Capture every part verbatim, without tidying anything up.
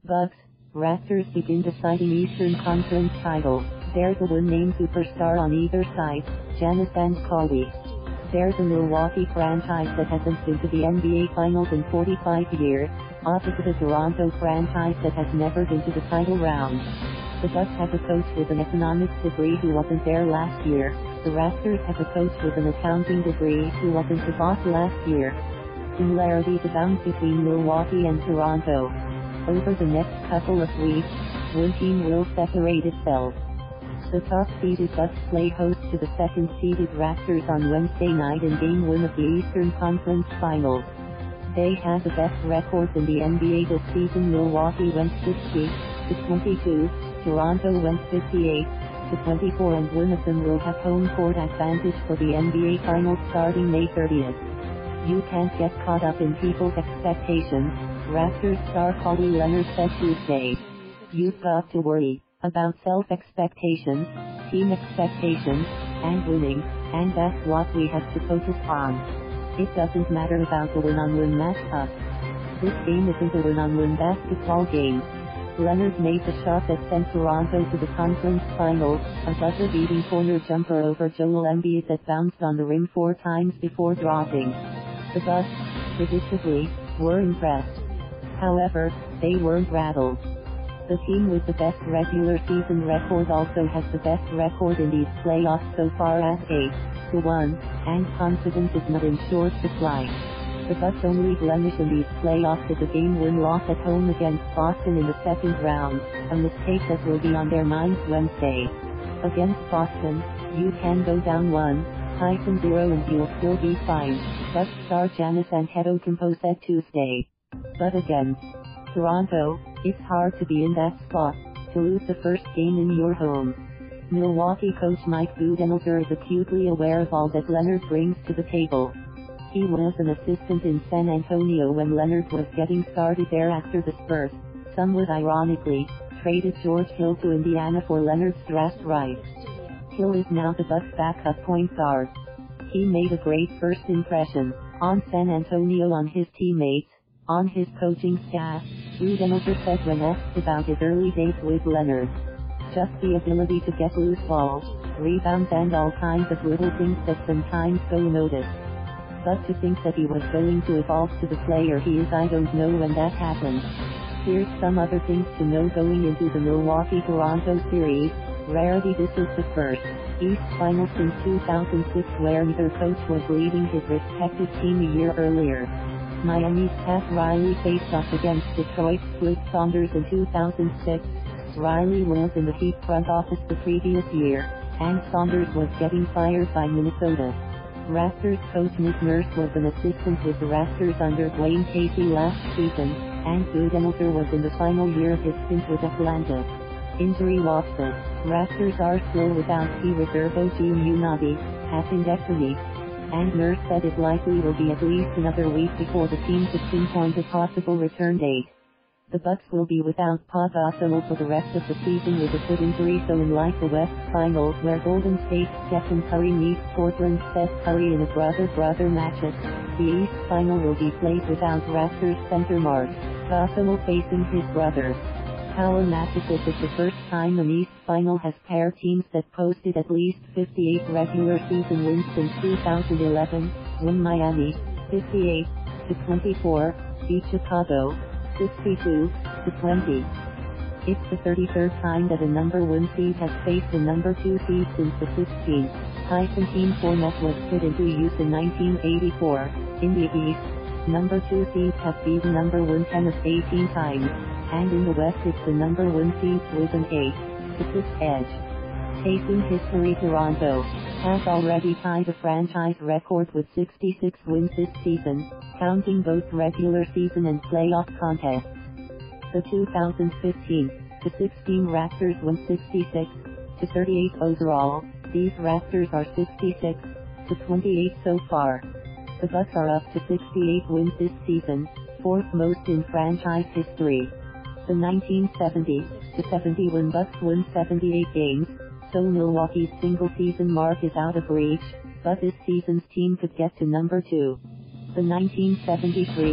Bucks, Raptors begin deciding Eastern Conference titles. There's a one-name superstar on either side, Giannis and Kawhi. There's a Milwaukee franchise that hasn't been to the N B A Finals in forty-five years, opposite a Toronto franchise that has never been to the title round. The Bucks have a coach with an economics degree who wasn't there last year. The Raptors have a coach with an accounting degree who wasn't the boss last year. Similarities abound between Milwaukee and Toronto. Over the next couple of weeks, one team will separate itself. The top-seeded Bucks play host to the second-seeded Raptors on Wednesday night in Game one of the Eastern Conference Finals. They have the best records in the N B A this season. Milwaukee went sixty to twenty-two, Toronto went fifty-eight to twenty-four, and one of them will have home court advantage for the N B A Finals starting May thirtieth. You can't get caught up in people's expectations, Raptors star Kawhi Leonard said Tuesday. You've got to worry about self-expectations, team expectations, and winning, and that's what we have to focus on. It doesn't matter about the one-on-one matchup. This game isn't a one-on-one basketball game. Leonard made the shot that sent Toronto to the conference finals, a buzzer-beating corner jumper over Joel Embiid that bounced on the rim four times before dropping. The Bucks, predictably, were impressed. However, they weren't rattled. The team with the best regular season record also has the best record in these playoffs so far at eight to one, and confidence is not in short supply. The Bucks' only blemish in these playoffs is a game one loss at home against Boston in the second round, a mistake that will be on their minds Wednesday. Against Boston, you can go down one zero and you'll still be fine, Bucks star Giannis Antetokounmpo said Tuesday. But against Toronto, it's hard to be in that spot, to lose the first game in your home. Milwaukee coach Mike Budenholzer is acutely aware of all that Leonard brings to the table. He was an assistant in San Antonio when Leonard was getting started there after the Spurs, somewhat ironically, traded George Hill to Indiana for Leonard's draft rights. Hill is now the Bucks' backup point guard. He made a great first impression on San Antonio, on his teammates, on his coaching staff, Budenholzer said when asked about his early days with Leonard. Just the ability to get loose balls, rebounds, and all kinds of little things that sometimes go unnoticed. But to think that he was going to evolve to the player he is, I don't know when that happened. Here's some other things to know going into the Milwaukee-Toronto series. Rarity This is the first East Final since two thousand six where neither coach was leading his respective team a year earlier. Miami's Pat Riley faced off against Detroit's Flip Saunders in two thousand six. Riley was in the Heat front office the previous year, and Saunders was getting fired by Minnesota. Raptors coach Nick Nurse was an assistant with the Raptors under Dwane Casey last season, and Budenholzer was in the final year of his stint with Atlanta. Injury watch this. Raptors are still without key reserve O G Anunoby, appendectomy, and Nurse said it likely will be at least another week before the team could pinpoint a possible return date. The Bucks will be without Pau Gasol for the rest of the season with a foot injury, so unlike the West Finals where Golden State's Stephen Curry meets Portland's Seth Curry in a brother-brother matchup, the East Final will be played without Raptors center Marc Gasol facing his brother. How massive is it? The first time an East Final has paired teams that posted at least fifty-eight regular season wins since two thousand eleven, when Miami, fifty-eight to twenty-four, beat Chicago, sixty-two to twenty. It's the thirty-third time that a number one seed has faced a number two seed since the sixteenth team format was put into use in nineteen eighty-four. In the East, number two seeds have beaten number one ten of eighteen times, and in the West it's the number one seeds with an eight to six edge. Chasing history, Toronto has already tied a franchise record with sixty-six wins this season, counting both regular season and playoff contests. The two thousand fifteen to sixteen Raptors won sixty-six to thirty-eight overall. These Raptors are sixty-six to twenty-eight so far. The Bucks are up to sixty-eight wins this season, fourth most in franchise history. The nineteen seventy to seventy-one Bucks won seventy-eight games, so Milwaukee's single-season mark is out of reach, but this season's team could get to number two. The nineteen seventy-three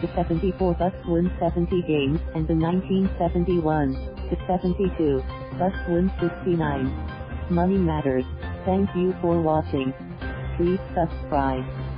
The seventy-four Bucks won seventy games, and the nineteen seventy-one to seventy-two Bucks won sixty-nine. Money matters. Thank you for watching. Please subscribe.